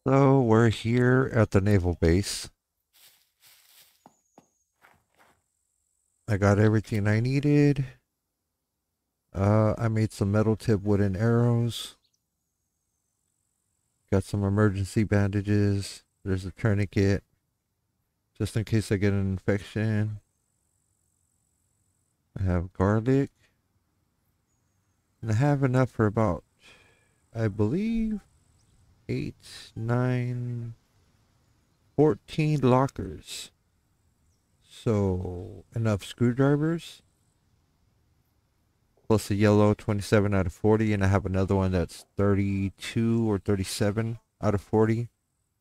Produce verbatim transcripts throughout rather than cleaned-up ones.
So we're here at the naval base. I got everything I needed. Uh, I made some metal tip wooden arrows. Got some emergency bandages. There's a tourniquet, just in case I get an infection. I have garlic. And I have enough for about, I believe, eight, nine, fourteen lockers. So, enough screwdrivers. Plus a yellow twenty-seven out of forty. And I have another one that's thirty-two or thirty-seven out of forty.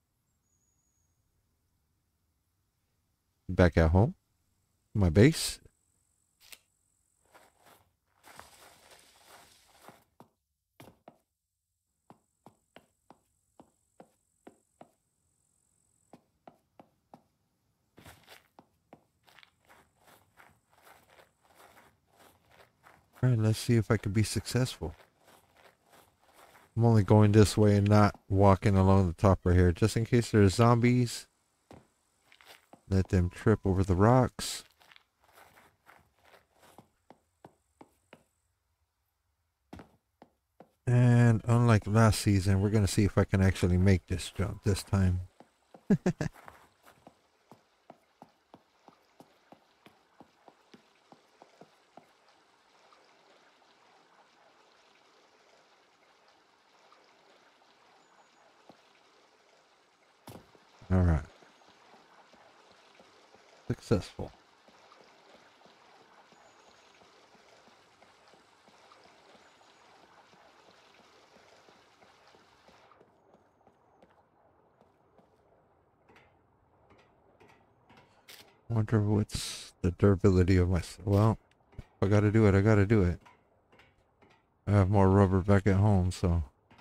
Back at home. My base. Alright, let's see if I can be successful. I'm only going this way and not walking along the top right here, just in case there's zombies. Let them trip over the rocks. And unlike last season, we're going to see if I can actually make this jump this time. Alright. Successful. Wonder what's the durability of my... Well, if I gotta do it, I gotta do it. I have more rubber back at home, so...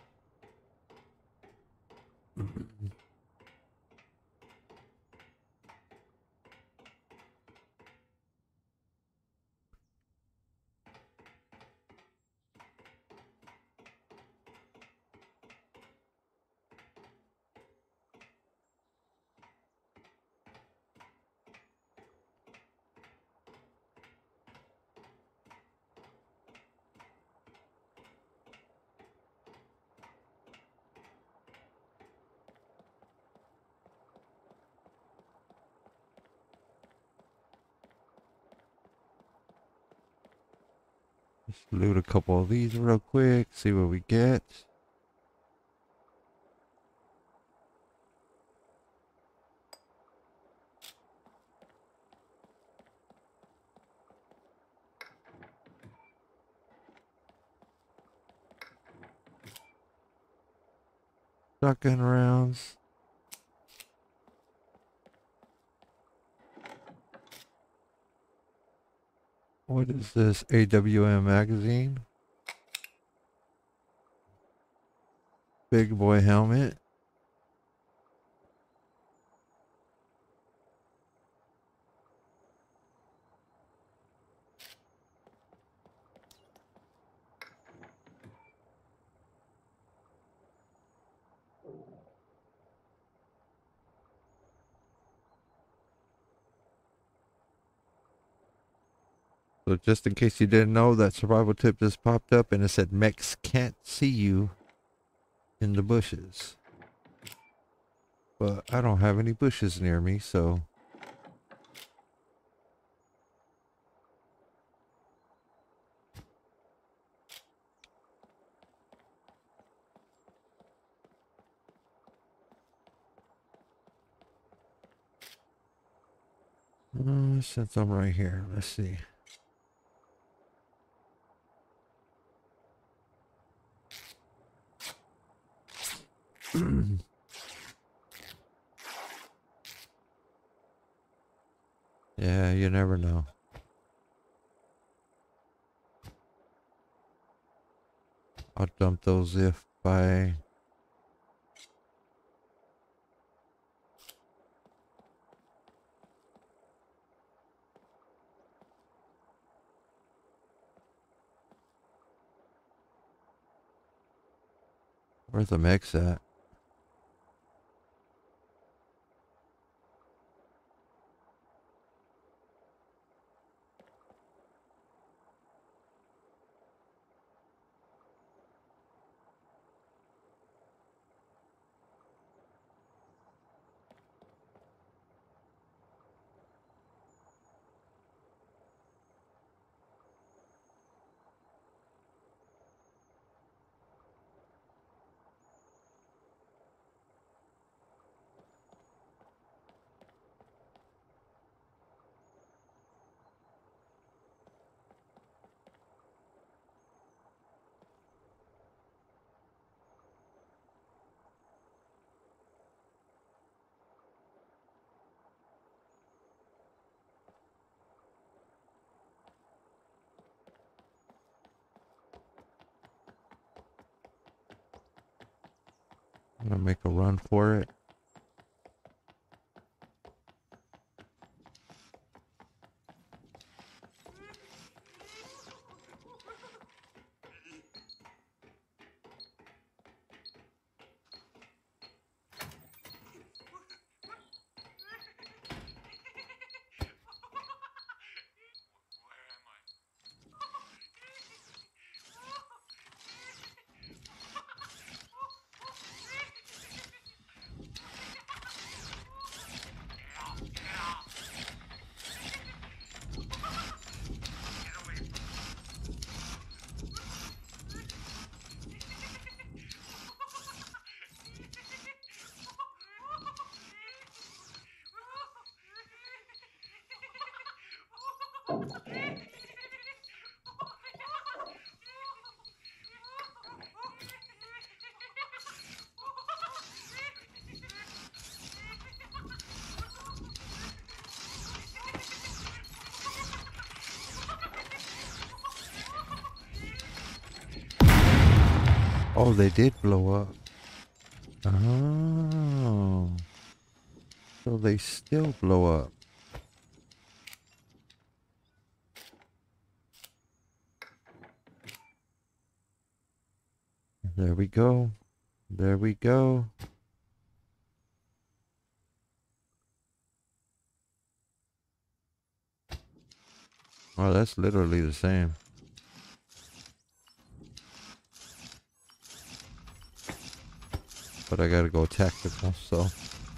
Just loot a couple of these real quick, see what we get. Shotgun rounds. What is this? A W M magazine. Big boy helmet. So just in case you didn't know, that survival tip just popped up and it said mechs can't see you in the bushes. But I don't have any bushes near me, so... Uh, since I'm right here, let's see. Yeah, you never know. I'll dump those if by... Where's the mechs at? I'm gonna make a run for it. Oh, they did blow up. Oh. So they still blow up. There we go. There we go. Oh, that's literally the same. But I gotta go tactical, so.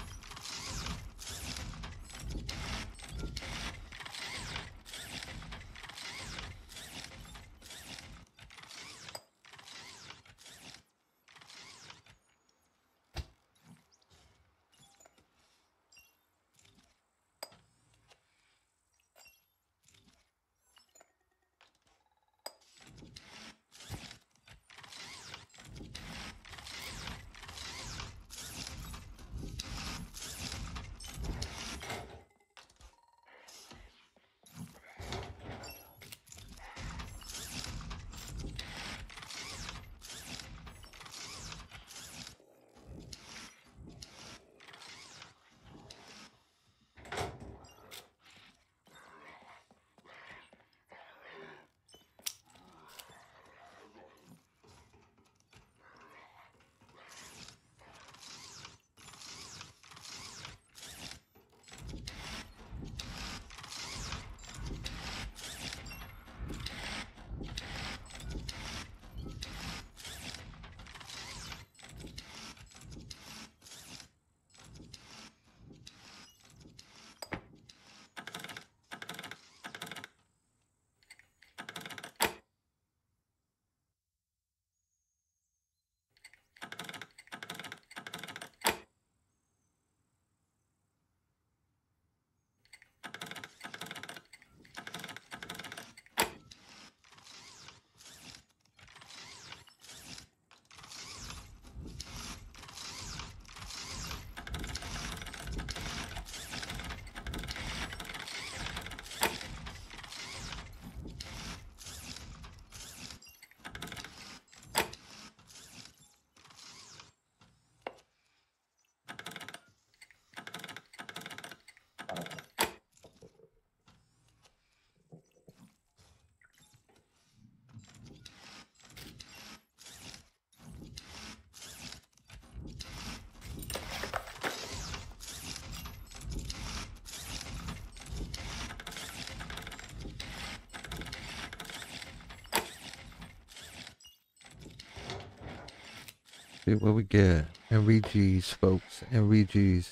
See what we get. M V Gs, folks. M V Gs.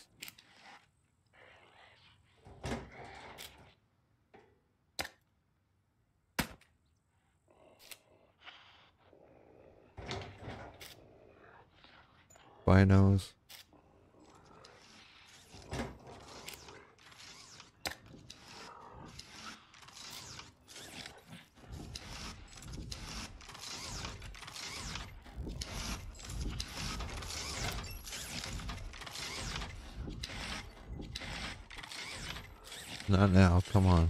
Binos. Not now, come on.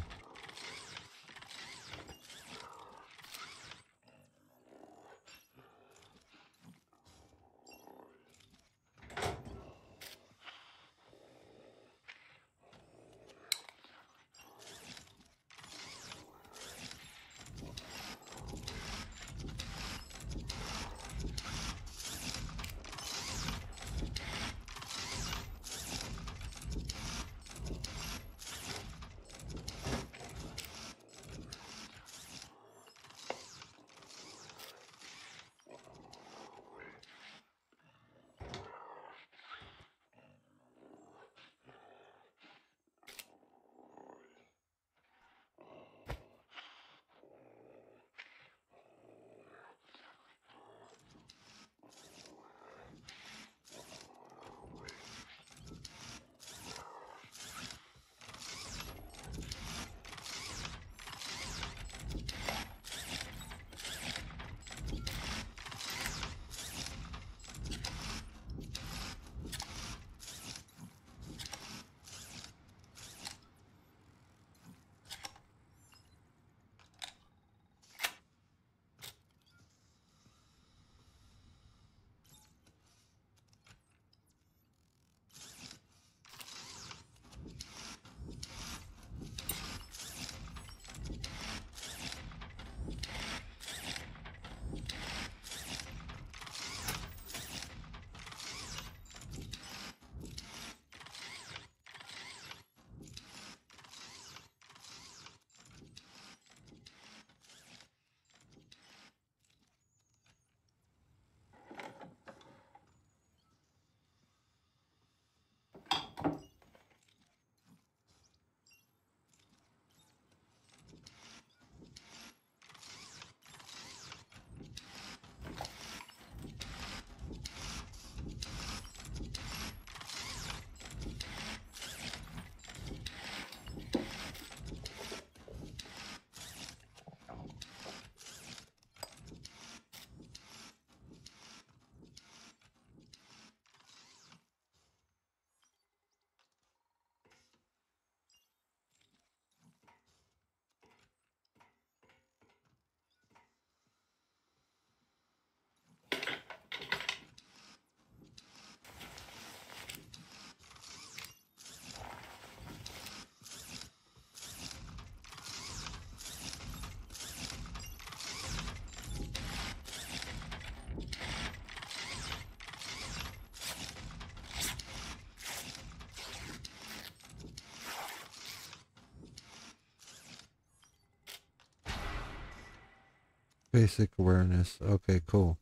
Basic awareness. Okay, cool.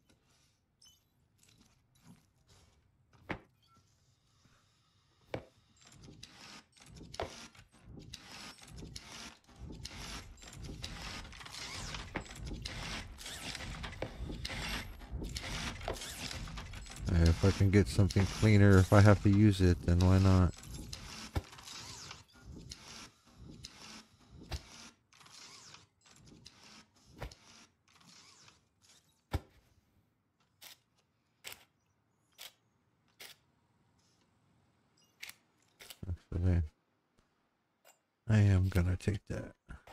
If I can get something cleaner, if I have to use it, then why not? Actually, I am gonna take that.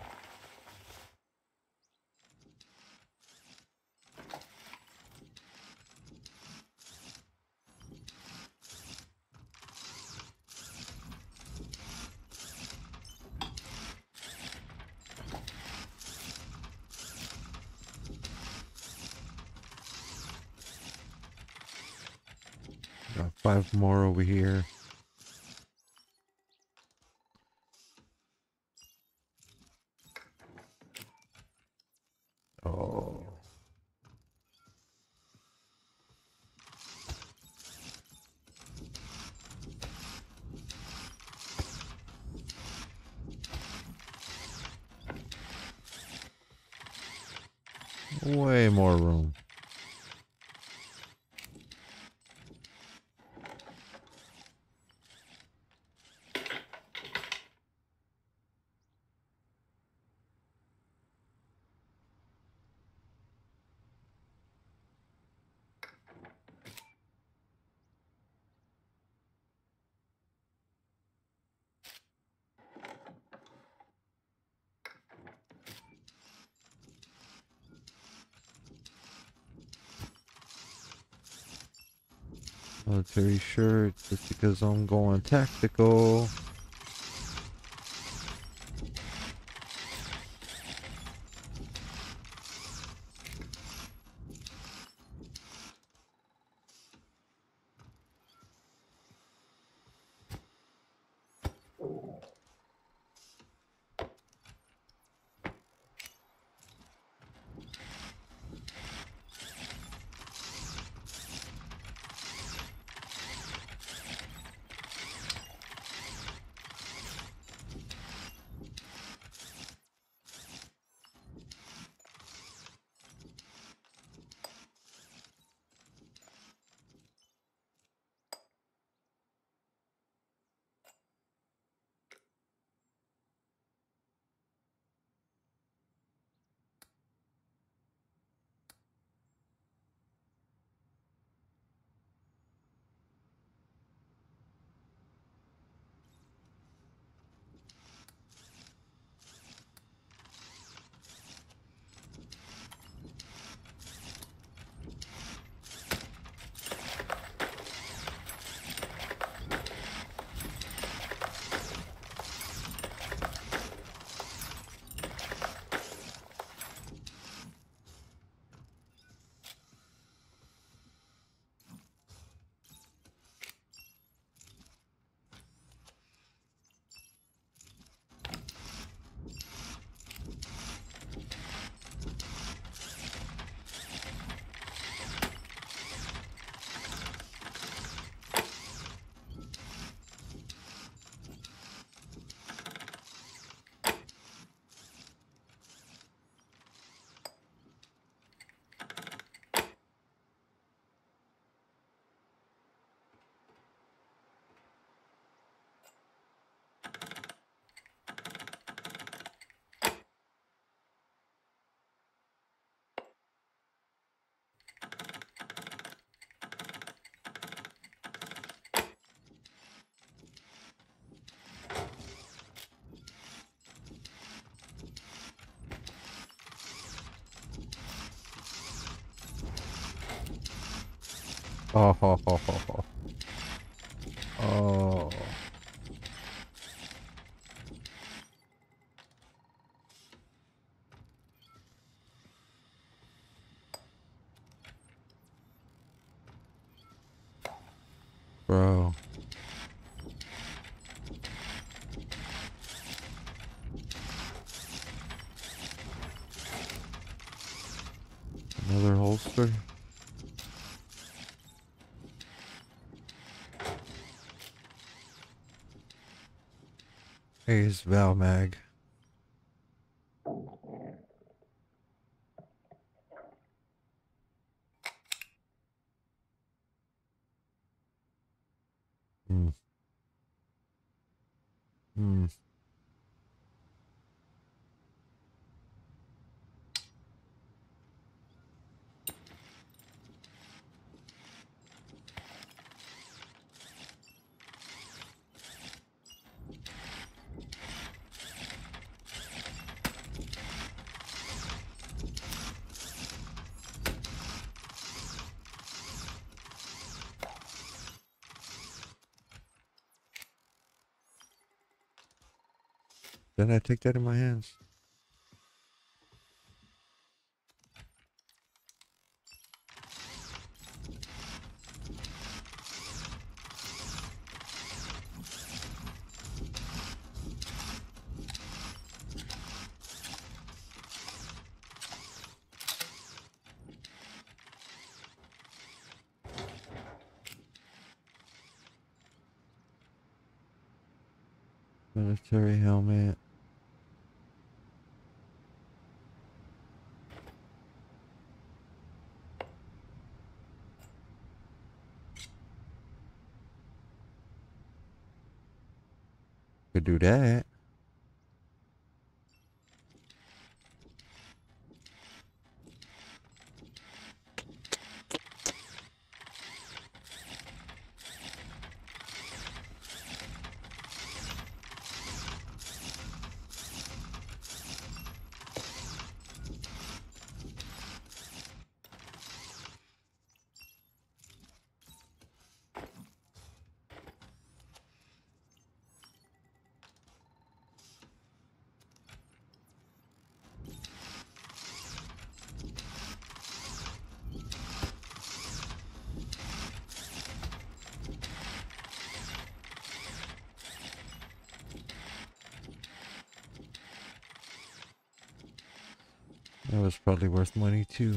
Got five more over here. Oh. Way more room. Military shirt, just because I'm going tactical. Oh, ho, ho, ho, ho. Oh. Bro. holster. Here's Valmag. Hmm. Hmm. Then I take that in my hands. Military helmet. Could do that. That was probably worth money too.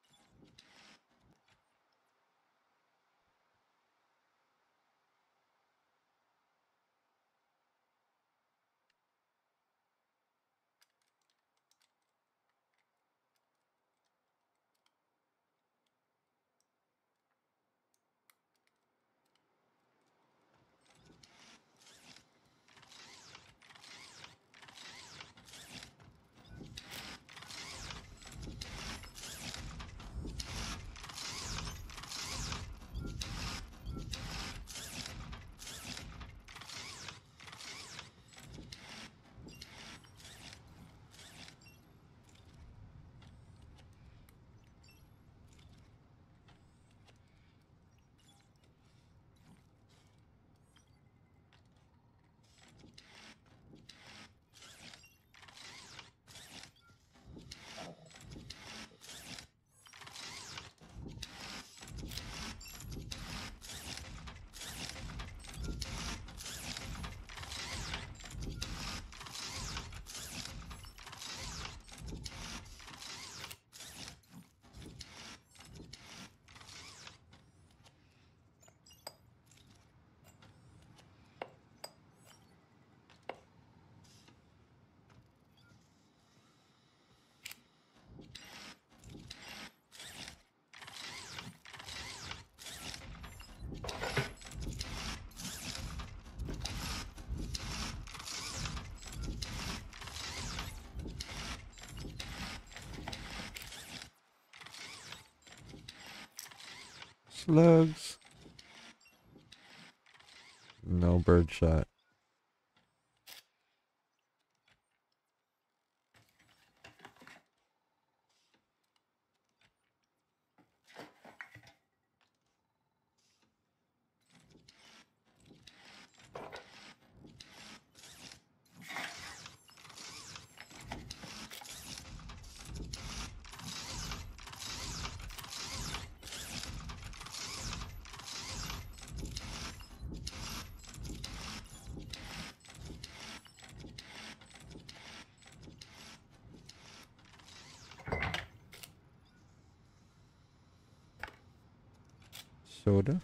Slugs. No bird shot. soda.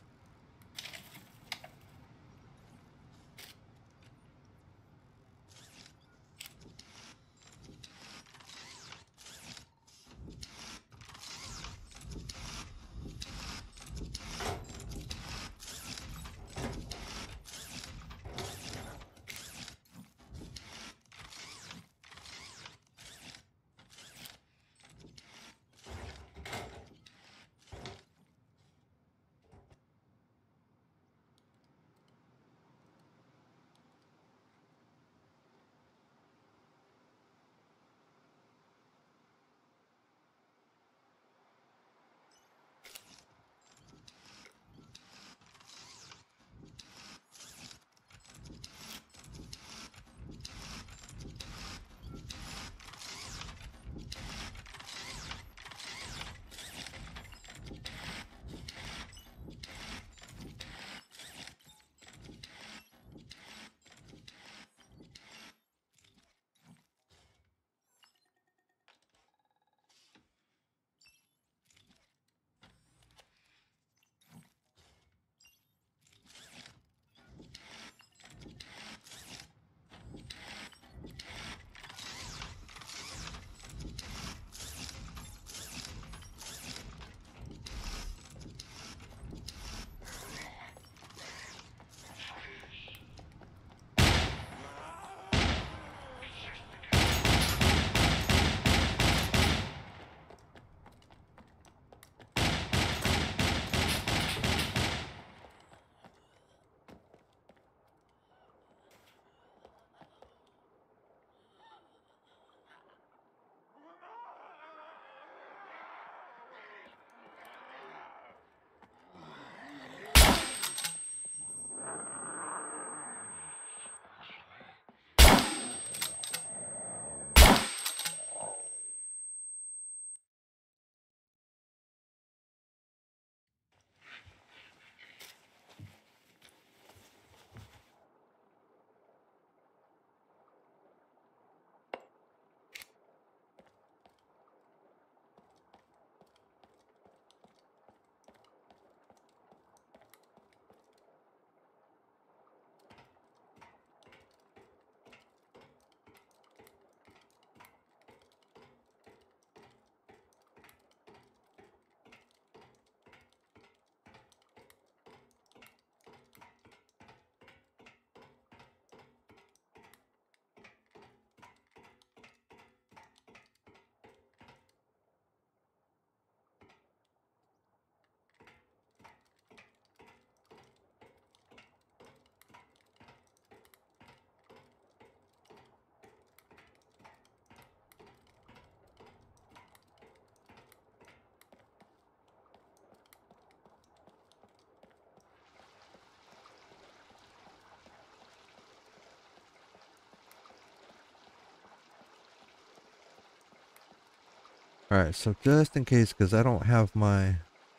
Alright, so just in case, because I don't have my...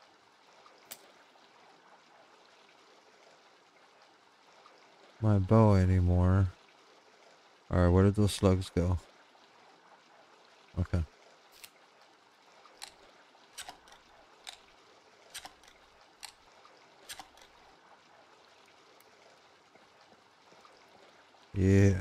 my bow anymore. Alright, where did those slugs go? Okay. Yeah.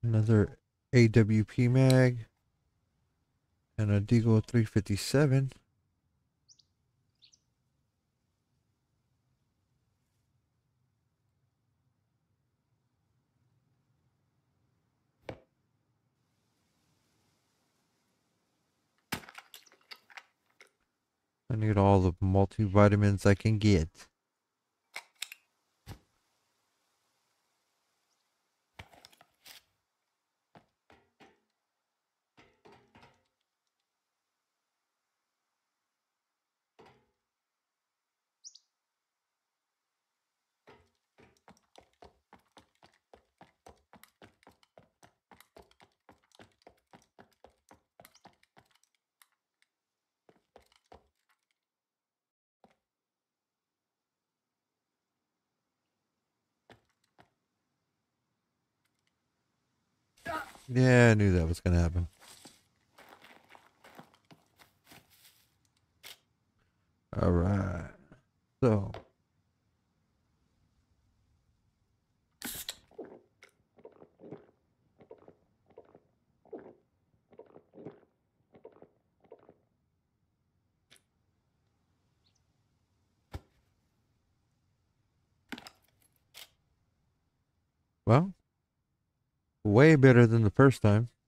Another A W P mag. And a Deagle three fifty-seven. I need all the multivitamins I can get. Yeah, I knew that was going to happen. All right. So. Well, way better than the first time.